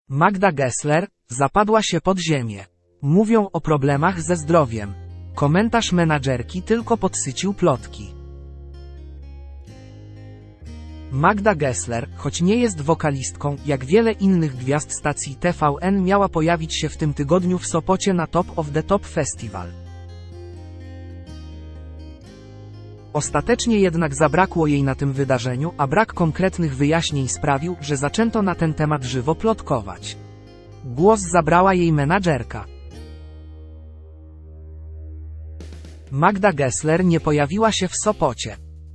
Magda Gessler zapadła się pod ziemię. Mówią o problemach ze zdrowiem. Komentarz menadżerki tylko podsycił plotki. Magda Gessler, choć nie jest wokalistką, jak wiele innych gwiazd stacji TVN, miała pojawić się w tym tygodniu w Sopocie na Top of the Top Festival. Ostatecznie jednak zabrakło jej na tym wydarzeniu, a brak konkretnych wyjaśnień sprawił, że zaczęto na ten temat żywo plotkować. Głos zabrała jej menadżerka. Magda Gessler nie pojawiła się w Sopocie.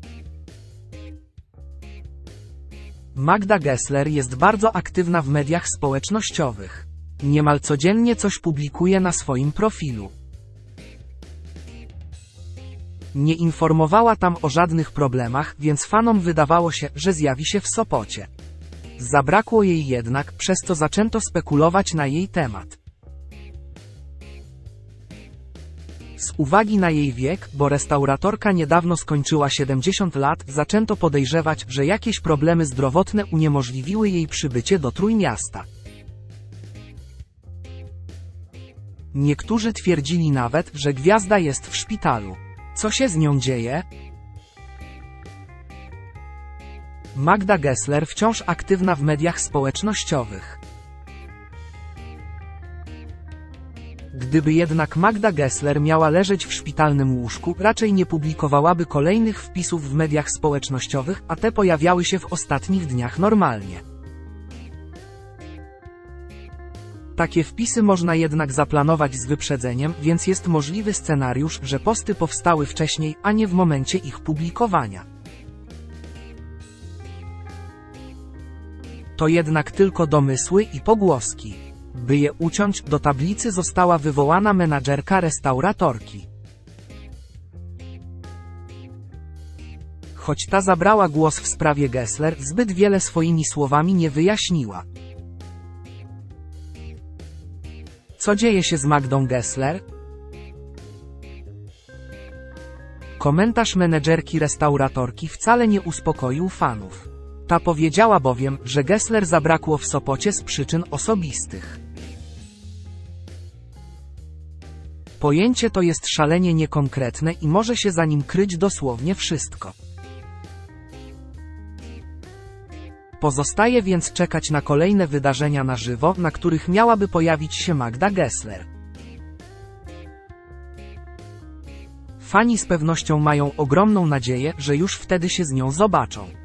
Magda Gessler jest bardzo aktywna w mediach społecznościowych. Niemal codziennie coś publikuje na swoim profilu. Nie informowała tam o żadnych problemach, więc fanom wydawało się, że zjawi się w Sopocie. Zabrakło jej jednak, przez co zaczęto spekulować na jej temat. Z uwagi na jej wiek, bo restauratorka niedawno skończyła 70 lat, zaczęto podejrzewać, że jakieś problemy zdrowotne uniemożliwiły jej przybycie do Trójmiasta. Niektórzy twierdzili nawet, że gwiazda jest w szpitalu. Co się z nią dzieje? Magda Gessler wciąż aktywna w mediach społecznościowych. Gdyby jednak Magda Gessler miała leżeć w szpitalnym łóżku, raczej nie publikowałaby kolejnych wpisów w mediach społecznościowych, a te pojawiały się w ostatnich dniach normalnie. Takie wpisy można jednak zaplanować z wyprzedzeniem, więc jest możliwy scenariusz, że posty powstały wcześniej, a nie w momencie ich publikowania. To jednak tylko domysły i pogłoski. By je uciąć, do tablicy została wywołana menadżerka restauratorki. Choć ta zabrała głos w sprawie Gessler, zbyt wiele swoimi słowami nie wyjaśniła. Co dzieje się z Magdą Gessler? Komentarz menedżerki restauratorki wcale nie uspokoił fanów. Ta powiedziała bowiem, że Gessler zabrakło w Sopocie z przyczyn osobistych. Pojęcie to jest szalenie niekonkretne i może się za nim kryć dosłownie wszystko. Pozostaje więc czekać na kolejne wydarzenia na żywo, na których miałaby pojawić się Magda Gessler. Fani z pewnością mają ogromną nadzieję, że już wtedy się z nią zobaczą.